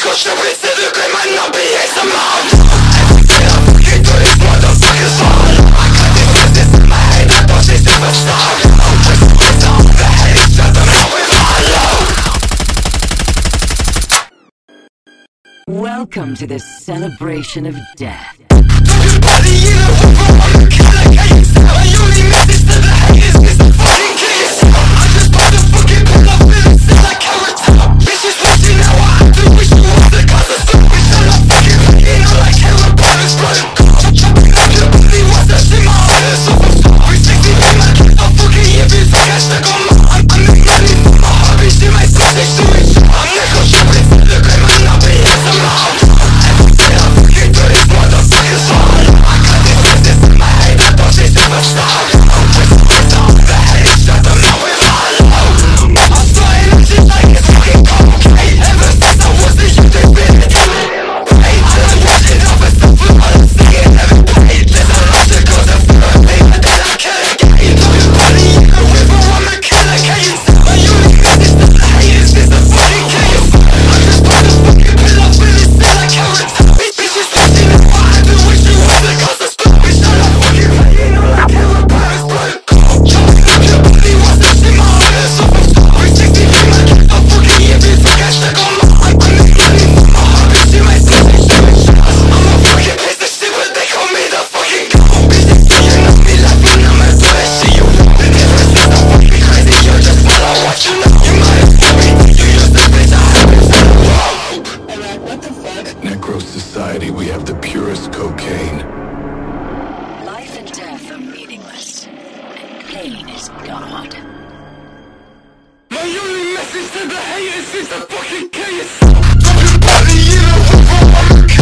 nickel stupid, c'est de que my number is a mouth. Everything I fucking do is motherfuckers wrong. I got this business in my head, I thought they never stop. I'm just pissed off the head, it's shut them out with my load. Welcome to the celebration of death. Everybody in a river, I'm a killer, can you tell? My only message to the haters is to fucking kill yourself. I just bought a fucking pill of feelings in like carrot top. Bitches watching now what I do, wish you was the cause of stupid. Shut up, fucking fucking on like Hxlx, brother. Chopping up your body, what's that shit, my heart is off. 360 feet, my kids are fucking yippies. I got stuck on my, I'm making money for my hobby. Shit, my sausage doing shit. I'm nickel stupid, look at my number, yes, I'm out. Everything I fucking do is motherfuckers wrong. I got this business in my head, I thought they never stop. I'm just pissed off the head, it's shut them out with my load. I'm starting up shit like it's fucking cocaine. Ever since I was a youth, they've been telling me my brain. I'm watching other stuff with all the singing every pain. There's a lot to go to for a thing, but then I kill again. Everybody in the river, I'm a killer, can you tell? My only message to the haters is to fucking kill you. I just bought a fucking pill of feelings in like carrot top. Bitches watching now what I do, wish you was the cause of stupid. Shut up, fucking playing on like Hxlx, brother. Chopping up your body, what's that shit, my heart is off. 360 feet, my kids are fucking yippies. I got stuck on my, I'm making money for my hobby. Shit, my sausage doing shots. I'm a fucking piece of shit, but they call me the fucking goat. Bitches saying I'm me laughing, I'ma do that shit you want. The difference is I'm fucking crazy, you just follow what you know. You might have told me, you used to bitch, I haven't said a word. What the fuck? Necro society, we have the purest cocaine. Life and death are meaningless, and pain is God. My only message to the haters is to fucking kill yourself. Everybody in a river, I'm a